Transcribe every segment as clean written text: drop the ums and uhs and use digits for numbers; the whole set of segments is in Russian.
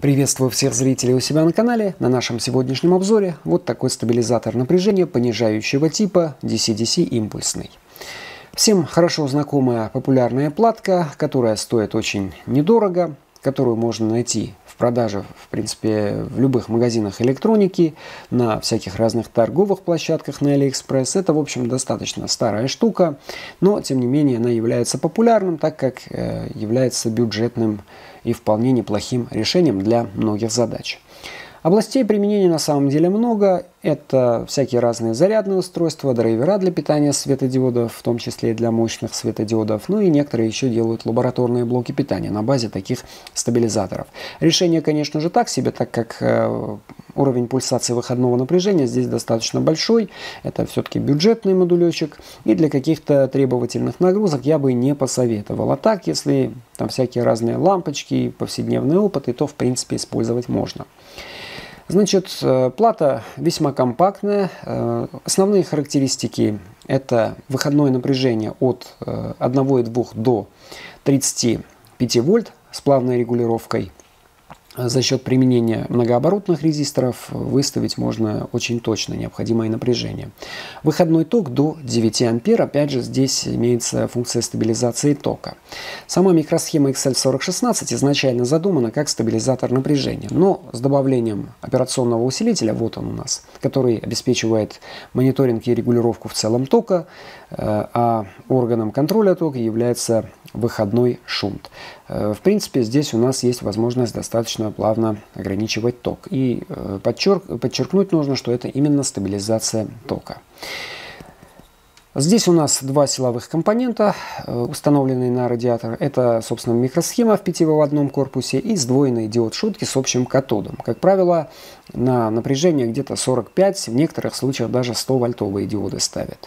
Приветствую всех зрителей у себя на канале. На нашем сегодняшнем обзоре вот такой стабилизатор напряжения понижающего типа DC-DC импульсный. Всем хорошо знакомая популярная платка, которая стоит очень недорого, которую можно найти в продаже, в принципе, в любых магазинах электроники, на всяких разных торговых площадках на AliExpress. Это, в общем, достаточно старая штука, но, тем не менее, она является популярным, так как является бюджетным и вполне неплохим решением для многих задач. Областей применения на самом деле много. Это всякие разные зарядные устройства, драйвера для питания светодиодов, в том числе и для мощных светодиодов. Ну и некоторые еще делают лабораторные блоки питания на базе таких стабилизаторов. Решение, конечно же, так себе, так как уровень пульсации выходного напряжения здесь достаточно большой. Это все-таки бюджетный модулечек. И для каких-то требовательных нагрузок я бы не посоветовал. А так, если там всякие разные лампочки, повседневные опыты, то в принципе использовать можно. Значит, плата весьма компактная. Основные характеристики – это выходное напряжение от 1,2 до 35 вольт с плавной регулировкой. За счет применения многооборотных резисторов выставить можно очень точно необходимое напряжение. Выходной ток до 9 ампер. Опять же, здесь имеется функция стабилизации тока. Сама микросхема XL4016 изначально задумана как стабилизатор напряжения, но с добавлением операционного усилителя, вот он у нас, который обеспечивает мониторинг и регулировку в целом тока, а органом контроля тока является выходной шунт. В принципе, здесь у нас есть возможность достаточно плавно ограничивать ток. И подчеркнуть нужно, что это именно стабилизация тока. Здесь у нас два силовых компонента, установленные на радиатор. Это, собственно, микросхема в 5-выводном корпусе и сдвоенный диод шутки с общим катодом. Как правило, на напряжение где-то 45, в некоторых случаях даже 100-вольтовые диоды ставят.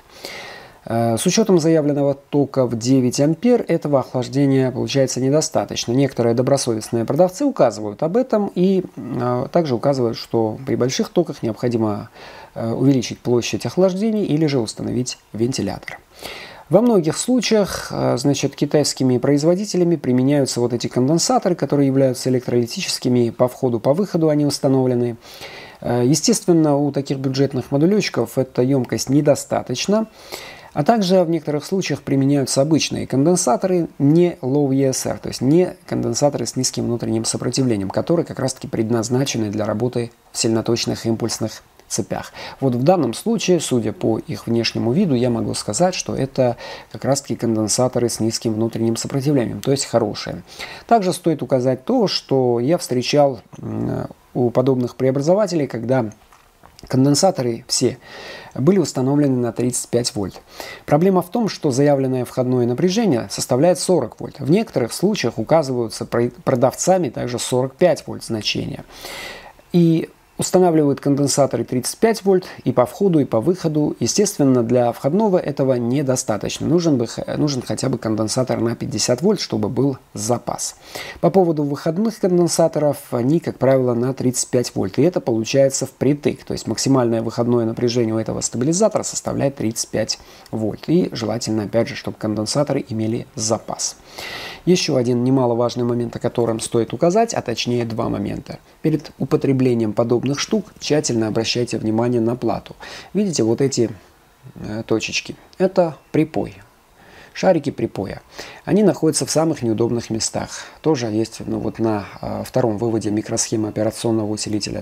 С учетом заявленного тока в 9 ампер этого охлаждения получается недостаточно. Некоторые добросовестные продавцы указывают об этом и также указывают, что при больших токах необходимо увеличить площадь охлаждения или же установить вентилятор. Во многих случаях, значит, китайскими производителями применяются вот эти конденсаторы, которые являются электролитическими, по входу, по выходу они установлены. Естественно, у таких бюджетных модулечков эта емкость недостаточна. А также в некоторых случаях применяются обычные конденсаторы, не Low ESR, то есть не конденсаторы с низким внутренним сопротивлением, которые как раз таки предназначены для работы в сильноточных импульсных цепях. Вот в данном случае, судя по их внешнему виду, я могу сказать, что это как раз таки конденсаторы с низким внутренним сопротивлением, то есть хорошие. Также стоит указать то, что я встречал у подобных преобразователей, когда конденсаторы все были установлены на 35 вольт. Проблема в том, что заявленное входное напряжение составляет 40 вольт. В некоторых случаях указываются продавцами также 45 вольт значения. И устанавливают конденсаторы 35 вольт и по входу, и по выходу. Естественно, для входного этого недостаточно. Нужен хотя бы конденсатор на 50 вольт, чтобы был запас. По поводу выходных конденсаторов, они, как правило, на 35 вольт. И это получается впритык. То есть максимальное выходное напряжение у этого стабилизатора составляет 35 вольт. И желательно, опять же, чтобы конденсаторы имели запас. Еще один немаловажный момент, о котором стоит указать, а точнее два момента. Перед употреблением подобных штук тщательно обращайте внимание на плату. Видите вот эти точечки? Это припой. Шарики припоя. Они находятся в самых неудобных местах. Тоже есть вот на втором выводе микросхемы операционного усилителя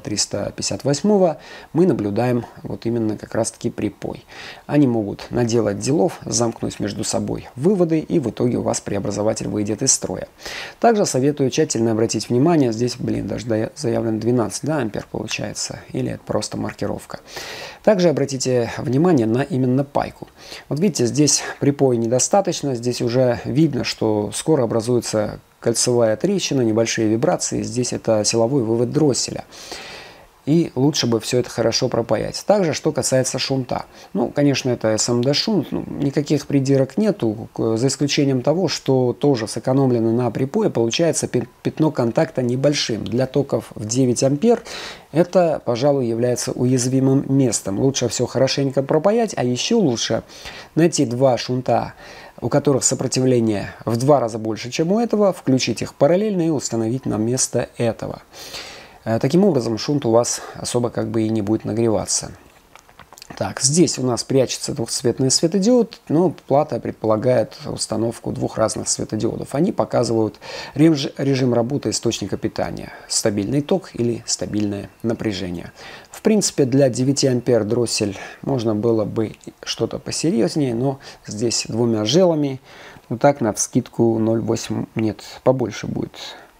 358 мы наблюдаем вот именно как раз таки припой. Они могут наделать делов, замкнуть между собой выводы, и в итоге у вас преобразователь выйдет из строя. Также советую тщательно обратить внимание, здесь, даже заявлено 12 ампер получается, или это просто маркировка. Также обратите внимание на именно пайку. Вот видите, здесь припоя недостаточно, здесь уже видно, что скоро образуется кольцевая трещина, небольшие вибрации. Здесь это силовой вывод дросселя. И лучше бы все это хорошо пропаять. Также, что касается шунта. Ну, конечно, это СМД шунт, никаких придирок нету, за исключением того, что тоже сэкономлено на припое, получается пятно контакта небольшим. Для токов в 9 ампер это, пожалуй, является уязвимым местом. Лучше все хорошенько пропаять, а еще лучше найти два шунта, у которых сопротивление в 2 раза больше, чем у этого, включить их параллельно и установить на место этого. Таким образом, шунт у вас особо как бы и не будет нагреваться. Так, здесь у нас прячется двухцветный светодиод, но плата предполагает установку 2 разных светодиодов. Они показывают режим работы источника питания, стабильный ток или стабильное напряжение. В принципе, для 9 ампер дроссель можно было бы что-то посерьезнее, но здесь 2 желами, вот так навскидку 0,8, нет, побольше будет.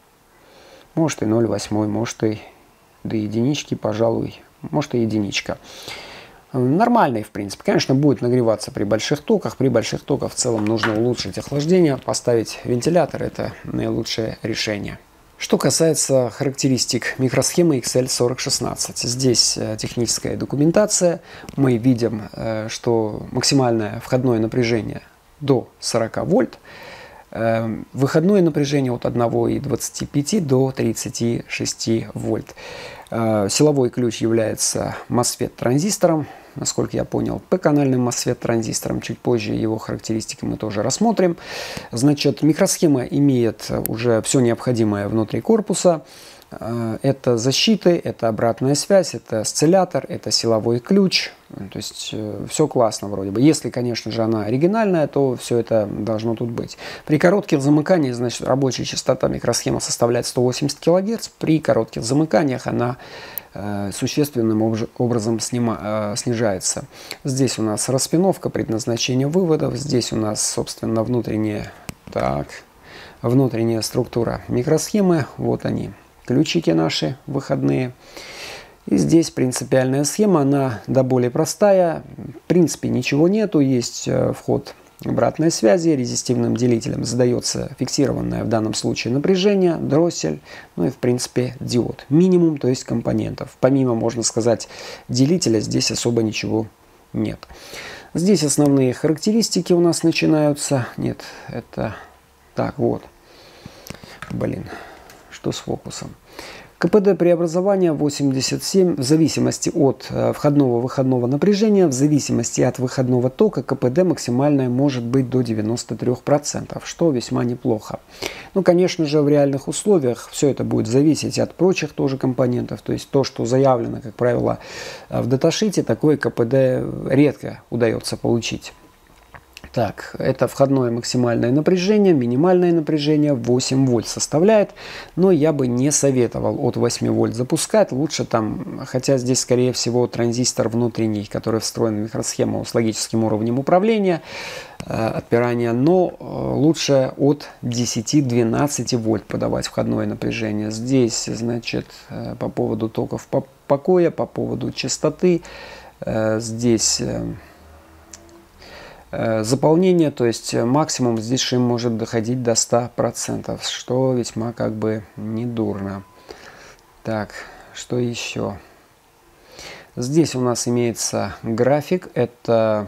Может и 0,8, может и до единички, пожалуй, может и единичка. Нормальный, в принципе. Конечно, будет нагреваться при больших токах. При больших токах в целом нужно улучшить охлаждение, поставить вентилятор. Это наилучшее решение. Что касается характеристик микросхемы XL4016. Здесь техническая документация. Мы видим, что максимальное входное напряжение до 40 вольт. Выходное напряжение от 1,25 до 36 вольт. Силовой ключ является MOSFET-транзистором, насколько я понял, P-канальным MOSFET-транзистором. Чуть позже его характеристики мы тоже рассмотрим. Значит, микросхема имеет уже все необходимое внутри корпуса. Это защиты, это обратная связь, это осциллятор, это силовой ключ. То есть все классно вроде бы. Если, конечно же, она оригинальная, то все это должно тут быть. При коротких замыканиях, значит, рабочая частота микросхемы составляет 180 кГц. При коротких замыканиях она существенным образом снижается. Здесь у нас распиновка, предназначение выводов. Здесь у нас, собственно, внутренняя структура микросхемы. Вот они. Ключики наши выходные. И здесь принципиальная схема, она до более простая. В принципе, ничего нету. Есть вход обратной связи. Резистивным делителем задается фиксированное в данном случае напряжение, дроссель, ну и в принципе диод. Минимум, то есть компонентов. Помимо, можно сказать, делителя, здесь особо ничего нет. Здесь основные характеристики у нас начинаются. Нет, это... Так, вот. Блин. Что с фокусом? КПД преобразования 87 в зависимости от входного-выходного напряжения, в зависимости от выходного тока КПД максимальное может быть до 93%, что весьма неплохо. Ну, конечно же, в реальных условиях все это будет зависеть от прочих тоже компонентов, то есть то, что заявлено, как правило, в даташите, такое КПД редко удается получить. Так, это входное максимальное напряжение, минимальное напряжение 8 вольт составляет, но я бы не советовал от 8 вольт запускать, лучше там, хотя здесь скорее всего транзистор внутренний, который встроен в микросхему с логическим уровнем управления, отпирания, но лучше от 10-12 вольт подавать входное напряжение. Здесь, значит, по поводу токов покоя, по поводу частоты, здесь... Заполнение, то есть максимум здесь шим может доходить до 100%, что весьма как бы недурно. Так, что еще? Здесь у нас имеется график, это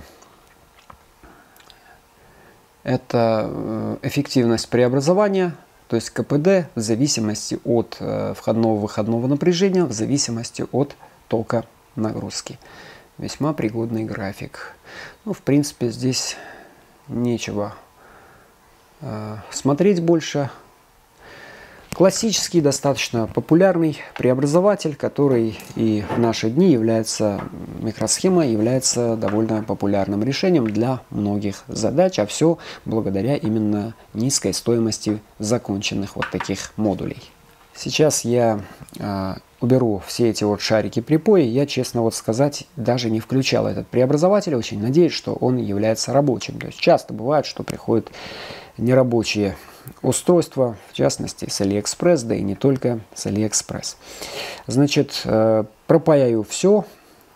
эффективность преобразования, то есть КПД в зависимости от входного-выходного напряжения, в зависимости от тока нагрузки. Весьма пригодный график. Ну, в принципе, здесь нечего смотреть больше. Классический, достаточно популярный преобразователь, который и в наши дни является, микросхема является довольно популярным решением для многих задач, а все благодаря именно низкой стоимости законченных вот таких модулей. Сейчас я уберу все эти вот шарики припоя. Я, честно вот сказать, даже не включал этот преобразователь. Очень надеюсь, что он является рабочим. То есть часто бывает, что приходят нерабочие устройства, в частности с AliExpress, да и не только с AliExpress. Значит, пропаяю все,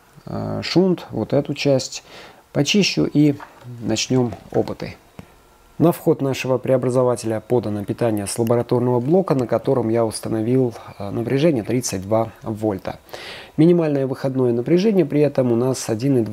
шунт, вот эту часть, почищу и начнем опыты. На вход нашего преобразователя подано питание с лабораторного блока, на котором я установил напряжение 32 вольта. Минимальное выходное напряжение при этом у нас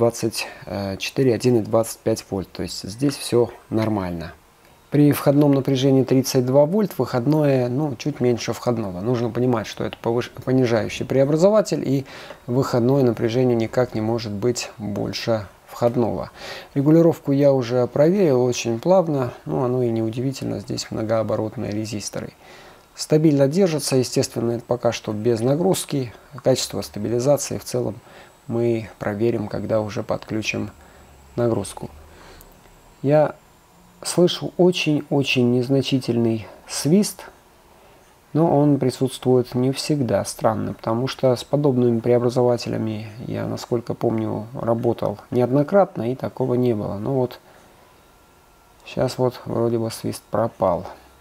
1,24-1,25 вольт, то есть здесь все нормально. При входном напряжении 32 вольт выходное чуть меньше входного. Нужно понимать, что это понижающий преобразователь, и выходное напряжение никак не может быть больше входного. Регулировку я уже проверил очень плавно, оно и не удивительно, здесь многооборотные резисторы. Стабильно держится, естественно, это пока что без нагрузки. Качество стабилизации в целом мы проверим, когда уже подключим нагрузку. Я слышу очень-очень незначительный свист, но он присутствует не всегда. Странно, потому что с подобными преобразователями я, насколько помню, работал неоднократно, и такого не было. Ну вот, сейчас вот вроде бы свист пропал.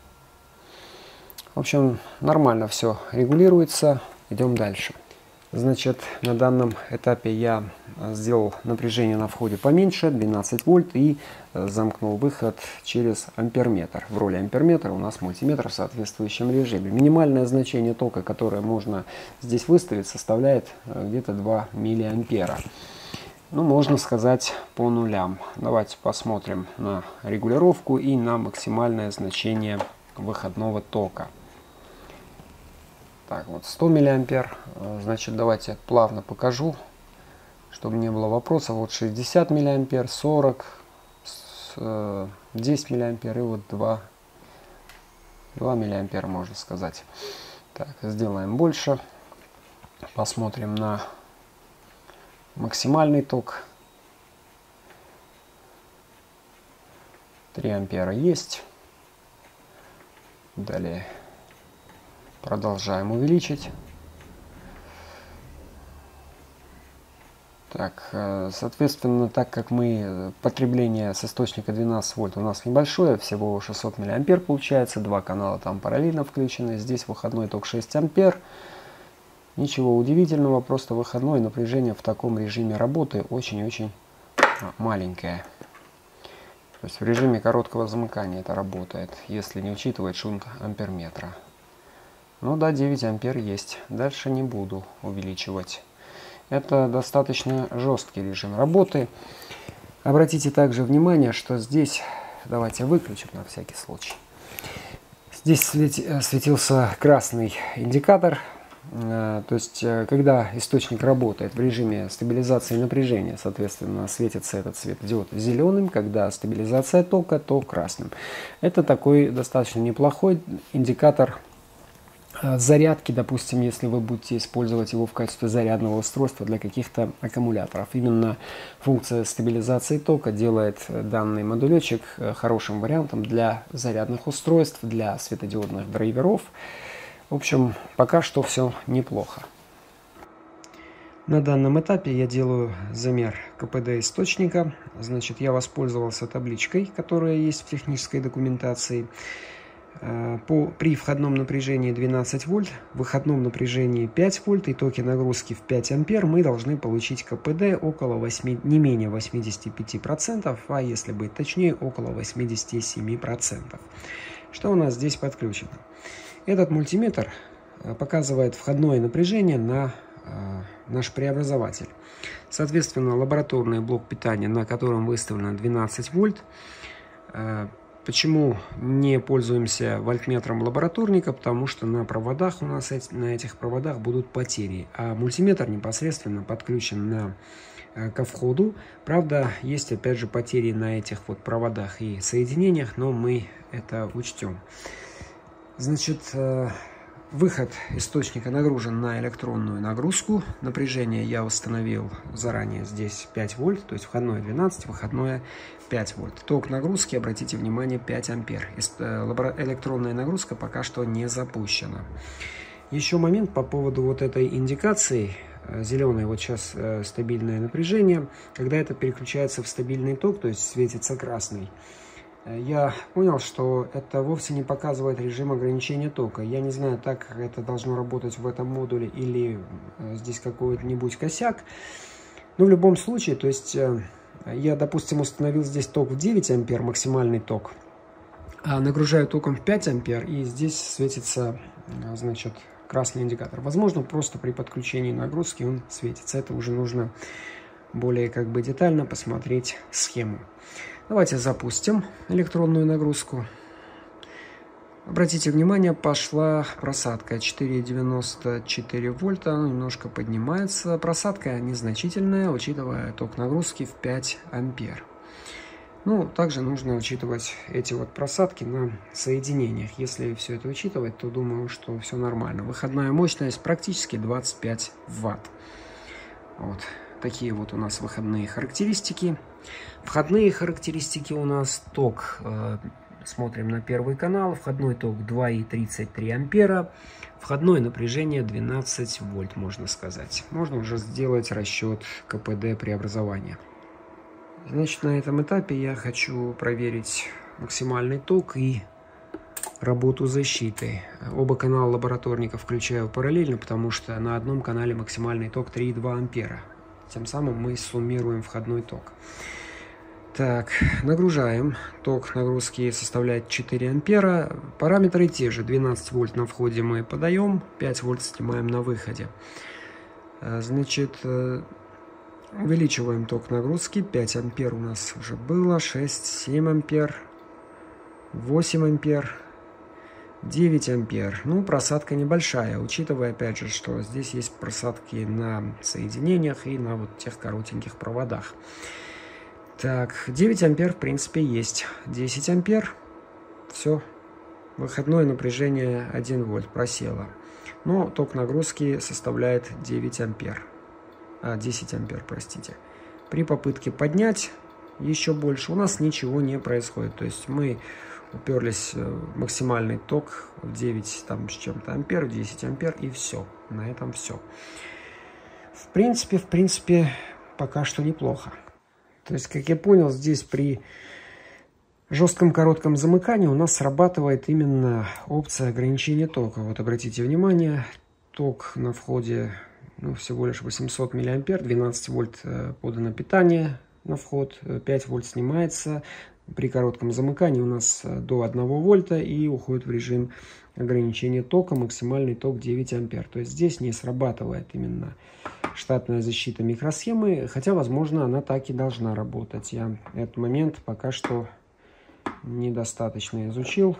В общем, нормально все регулируется. Идем дальше. Значит, на данном этапе я сделал напряжение на входе поменьше, 12 вольт, и замкнул выход через амперметр. В роли амперметра у нас мультиметр в соответствующем режиме. Минимальное значение тока, которое можно здесь выставить, составляет где-то 2 миллиампера. Можно сказать по нулям. Давайте посмотрим на регулировку и на максимальное значение выходного тока. Так, вот 100 миллиампер. Значит, давайте плавно покажу, чтобы не было вопросов. Вот 60 миллиампер, 40, 10 миллиампер и вот 2 миллиампера, можно сказать. Так, сделаем больше. Посмотрим на максимальный ток. 3 ампера есть. Далее продолжаем увеличить. Так, соответственно, так как потребление с источника 12 вольт у нас небольшое, всего 600 миллиампер получается, 2 канала там параллельно включены, здесь выходной ток 6 ампер. Ничего удивительного, просто выходное напряжение в таком режиме работы очень-очень маленькое. То есть в режиме короткого замыкания это работает, если не учитывать шум амперметра. Ну да, 9 ампер есть. Дальше не буду увеличивать. Это достаточно жесткий режим работы. Обратите также внимание, что здесь, давайте выключим на всякий случай. Здесь светился красный индикатор. То есть, когда источник работает в режиме стабилизации напряжения, соответственно, светится этот светодиод зеленым, когда стабилизация тока, то красным. Это такой достаточно неплохой индикатор зарядки, допустим, если вы будете использовать его в качестве зарядного устройства для каких-то аккумуляторов. Именно функция стабилизации тока делает данный модулечек хорошим вариантом для зарядных устройств, для светодиодных драйверов. В общем, пока что все неплохо. На данном этапе я делаю замер КПД источника. Значит, я воспользовался табличкой, которая есть в технической документации. При входном напряжении 12 вольт, выходном напряжении 5 вольт и токе нагрузки в 5 ампер мы должны получить КПД около не менее 85%, а если быть точнее, около 87%. Что у нас здесь подключено? Этот мультиметр показывает входное напряжение на наш преобразователь. Соответственно, лабораторный блок питания, на котором выставлено 12 вольт. Почему не пользуемся вольтметром лабораторника? Потому что на проводах у нас, на этих проводах будут потери, а мультиметр непосредственно подключен ко входу. Правда, есть опять же потери на этих вот проводах и соединениях, но мы это учтем. Значит, выход источника нагружен на электронную нагрузку. Напряжение я установил заранее здесь 5 вольт, то есть входное 12, выходное 5 вольт. Ток нагрузки, обратите внимание, 5 ампер. Электронная нагрузка пока что не запущена. Еще момент по поводу вот этой индикации. Зеленый вот сейчас стабильное напряжение. Когда это переключается в стабильный ток, то есть светится красный, я понял, что это вовсе не показывает режим ограничения тока. Я не знаю, так это должно работать в этом модуле или здесь какой-нибудь косяк. Но в любом случае, то есть я, допустим, установил здесь ток в 9 ампер, максимальный ток. нагружаю током в 5 ампер, и здесь светится, значит, красный индикатор. Возможно, просто при подключении нагрузки он светится. Это уже нужно более как бы детально посмотреть схему. Давайте запустим электронную нагрузку. Обратите внимание, пошла просадка 4,94 вольта, она немножко поднимается. Просадка незначительная, учитывая ток нагрузки в 5 ампер. Ну, также нужно учитывать эти вот просадки на соединениях. Если все это учитывать, то думаю, что все нормально. Выходная мощность практически 25 ватт. Вот такие вот у нас выходные характеристики. Входные характеристики у нас ток. Смотрим на первый канал. Входной ток 2,33 ампера. Входное напряжение 12 вольт, можно сказать. Можно уже сделать расчет КПД преобразования. Значит, на этом этапе я хочу проверить максимальный ток и работу защиты. Оба канала лабораторника включаю параллельно, потому что на одном канале максимальный ток 3,2 ампера. Тем самым мы суммируем входной ток. Так, нагружаем. Ток нагрузки составляет 4 ампера. Параметры те же. 12 вольт на входе мы подаем, 5 вольт снимаем на выходе. Значит, увеличиваем ток нагрузки. 5 ампер у нас уже было, 6, 7 ампер, 8 ампер, 9 ампер. Ну, просадка небольшая, учитывая, опять же, что здесь есть просадки на соединениях и на вот тех коротеньких проводах. Так, 9 ампер в принципе есть. 10 ампер. Все. Выходное напряжение 1 вольт просело. Но ток нагрузки составляет 9 ампер. 10 ампер, простите. При попытке поднять еще больше у нас ничего не происходит. То есть мы уперлись в максимальный ток в 9 там с чем-то ампер, 10 ампер, и все. На этом все. В принципе, пока что неплохо. То есть, как я понял, здесь при жестком коротком замыкании у нас срабатывает именно опция ограничения тока. Вот обратите внимание, ток на входе всего лишь 800 мА, 12 вольт подано питание на вход, 5 вольт снимается. При коротком замыкании у нас до 1 вольта и уходит в режим ограничения тока, максимальный ток 9 ампер. То есть здесь не срабатывает именно штатная защита микросхемы, хотя, возможно, она так и должна работать. Я этот момент пока что недостаточно изучил.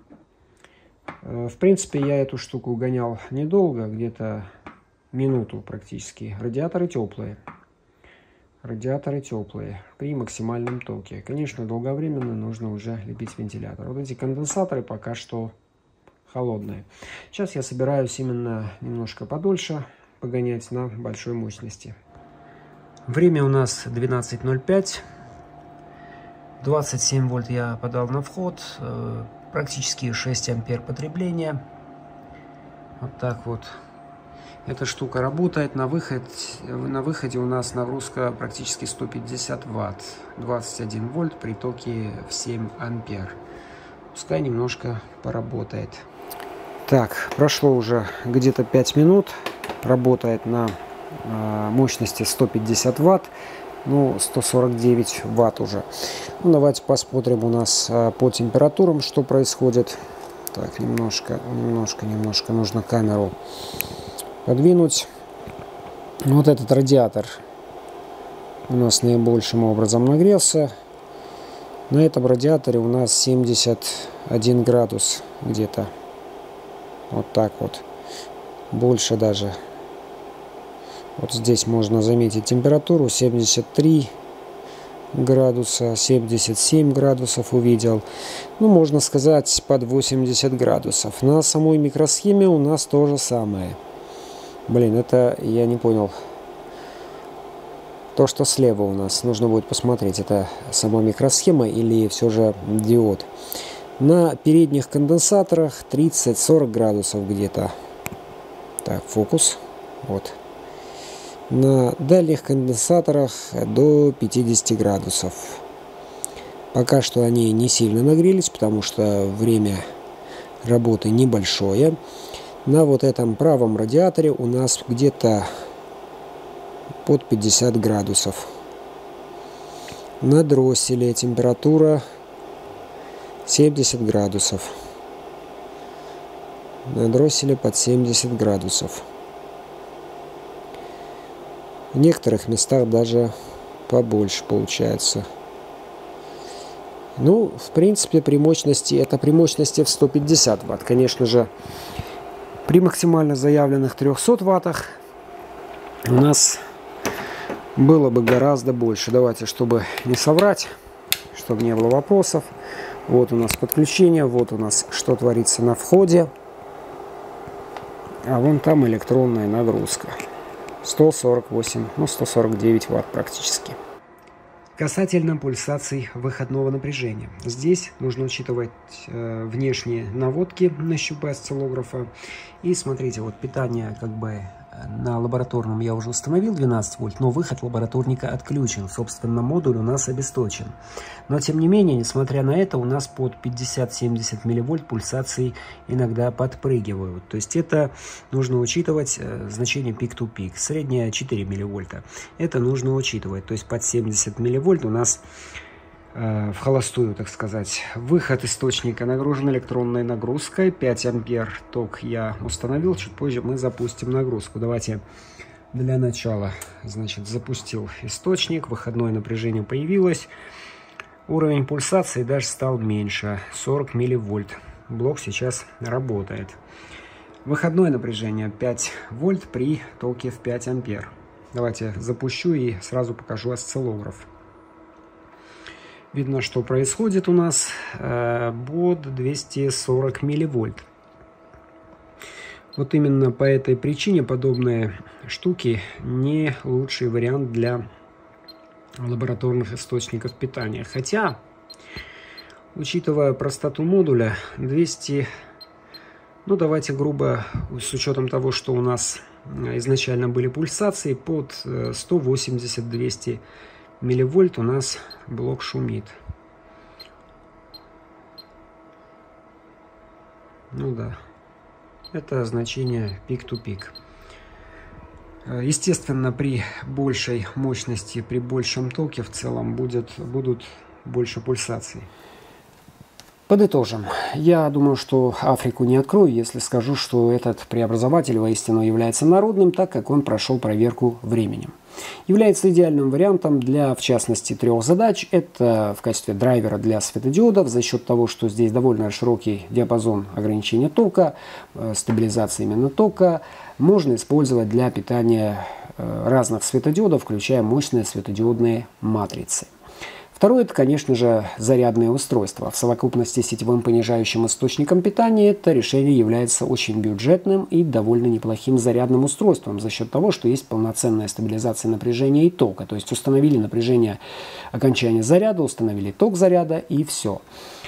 В принципе, я эту штуку гонял недолго, где-то минуту практически. Радиаторы теплые. Радиаторы теплые при максимальном токе. Конечно, долговременно нужно уже лепить вентилятор. Вот эти конденсаторы пока что холодные. Сейчас я собираюсь именно немножко подольше погонять на большой мощности. Время у нас 12:05. 27 вольт я подал на вход. Практически 6 ампер потребления. Вот так вот. Эта штука работает. На выходе у нас нагрузка практически 150 ватт. 21 вольт при токе в 7 ампер. Пускай немножко поработает. Так, прошло уже где-то 5 минут. Работает на мощности 150 ватт. Ну, 149 ватт уже. Ну, давайте посмотрим у нас по температурам, что происходит. Так, немножко нужно камеру подвинуть. Вот этот радиатор у нас наибольшим образом нагрелся. На этом радиаторе у нас 71 градус где-то. Вот так вот. Больше даже. Вот здесь можно заметить температуру 73 градуса, 77 градусов увидел. Ну, можно сказать, под 80 градусов. На самой микросхеме у нас то же самое. Блин, это я не понял. То, что слева у нас, нужно будет посмотреть, это сама микросхема или все же диод. На передних конденсаторах 30-40 градусов где-то. Так, фокус. Вот. На дальних конденсаторах до 50 градусов. Пока что они не сильно нагрелись, потому что время работы небольшое. На вот этом правом радиаторе у нас где-то под 50 градусов. На дросселе температура 70 градусов. На дросселе под 70 градусов. В некоторых местах даже побольше получается. Ну, в принципе, при мощности, это при мощности в 150 Вт. Конечно же, при максимально заявленных 300 Ваттах у нас было бы гораздо больше. Давайте, чтобы не соврать, чтобы не было вопросов. Вот у нас подключение, вот у нас что творится на входе. А вон там электронная нагрузка. 148, ну 149 Вт практически. Касательно пульсаций выходного напряжения. Здесь нужно учитывать внешние наводки на щупы осциллографа. И смотрите, вот питание как бы на лабораторном я уже установил 12 вольт, но выход лабораторника отключен. Собственно, модуль у нас обесточен. Но тем не менее, несмотря на это, у нас под 50-70 милливольт пульсации иногда подпрыгивают. То есть это нужно учитывать значение пик-to-пик. Средняя 4 милливольта. Это нужно учитывать. То есть под 70 милливольт у нас в холостую, так сказать. Выход источника нагружен электронной нагрузкой. 5 ампер ток я установил. Чуть позже мы запустим нагрузку. Давайте для начала, значит, запустил источник. Выходное напряжение появилось. Уровень пульсации даже стал меньше. 40 милливольт. Блок сейчас работает. Выходное напряжение 5 вольт при токе в 5 ампер. Давайте запущу и сразу покажу осциллограф. Видно, что происходит у нас под 240 милливольт. Вот именно по этой причине подобные штуки не лучший вариант для лабораторных источников питания. Хотя, учитывая простоту модуля, 200, ну давайте грубо, с учетом того, что у нас изначально были пульсации, под 180-200 милливольт у нас блок шумит. Ну да, это значение пик-to-пик. Естественно, при большей мощности, при большем токе в целом будут больше пульсаций. Подытожим. Я думаю, что Африку не открою, если скажу, что этот преобразователь воистину является народным, так как он прошел проверку временем. Является идеальным вариантом для, в частности, 3 задач. Это в качестве драйвера для светодиодов за счет того, что здесь довольно широкий диапазон ограничения тока, стабилизации именно тока. Можно использовать для питания разных светодиодов, включая мощные светодиодные матрицы. Второе, это, конечно же, зарядные устройства. В совокупности с сетевым понижающим источником питания это решение является очень бюджетным и довольно неплохим зарядным устройством за счет того, что есть полноценная стабилизация напряжения и тока. То есть установили напряжение окончания заряда, установили ток заряда и все.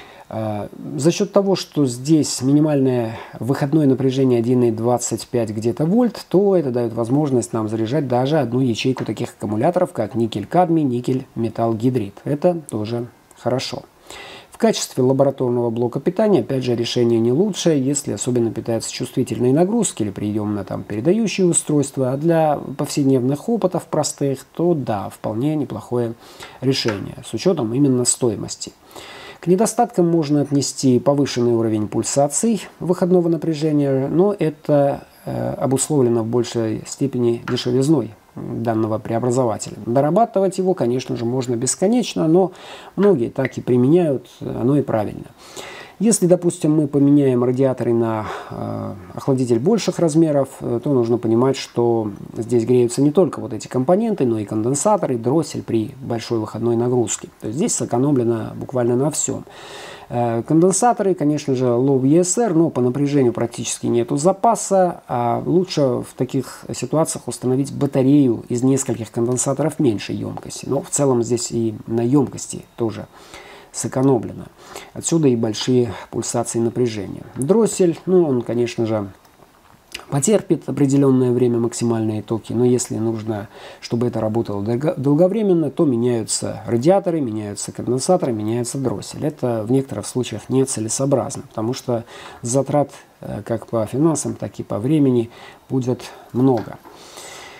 За счет того, что здесь минимальное выходное напряжение 1,25 где-то вольт, то это дает возможность нам заряжать даже одну ячейку таких аккумуляторов, как никель-кадмий, никель-металл-гидрид. Это тоже хорошо. В качестве лабораторного блока питания, опять же, решение не лучшее, если особенно питаются чувствительные нагрузки или приемно там передающие устройства. А для повседневных опытов простых, то да, вполне неплохое решение, с учетом именно стоимости. К недостаткам можно отнести повышенный уровень пульсаций выходного напряжения, но это обусловлено в большей степени дешевизной данного преобразователя. Дорабатывать его, конечно же, можно бесконечно, но многие так и применяют, оно и правильно. Если, допустим, мы поменяем радиаторы на охладитель больших размеров, то нужно понимать, что здесь греются не только вот эти компоненты, но и конденсаторы, дроссель при большой выходной нагрузке. То есть здесь сэкономлено буквально на всем. Конденсаторы, конечно же, low ESR, но по напряжению практически нету запаса. А лучше в таких ситуациях установить батарею из нескольких конденсаторов меньшей емкости. Но в целом здесь и на емкости тоже сэкономлено. Отсюда и большие пульсации напряжения. Дроссель, ну, он, конечно же, потерпит определенное время максимальные токи, но если нужно, чтобы это работало долговременно, то меняются радиаторы, меняются конденсаторы, меняется дроссель. Это в некоторых случаях нецелесообразно, потому что затрат как по финансам, так и по времени будет много.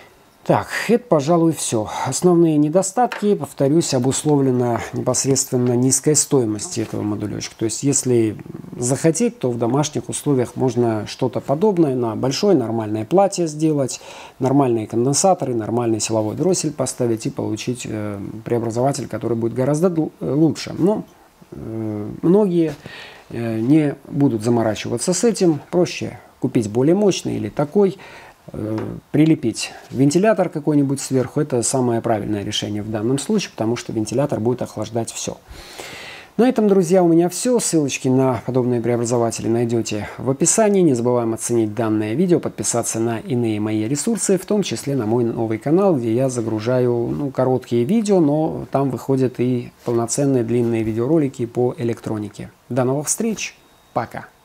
Так, это, пожалуй, все. Основные недостатки, повторюсь, обусловлено непосредственно низкой стоимостью этого модулечка. То есть, если захотеть, то в домашних условиях можно что-то подобное на большое нормальное платье сделать, нормальные конденсаторы, нормальный силовой дроссель поставить и получить преобразователь, который будет гораздо лучше. Но многие не будут заморачиваться с этим. Проще купить более мощный или такой, прилепить вентилятор какой-нибудь сверху. Это самое правильное решение в данном случае, потому что вентилятор будет охлаждать все. На этом, друзья, у меня все. Ссылочки на подобные преобразователи найдете в описании. Не забываем оценить данное видео, подписаться на иные мои ресурсы, в том числе на мой новый канал, где я загружаю короткие видео, но там выходят и полноценные длинные видеоролики по электронике. До новых встреч. Пока.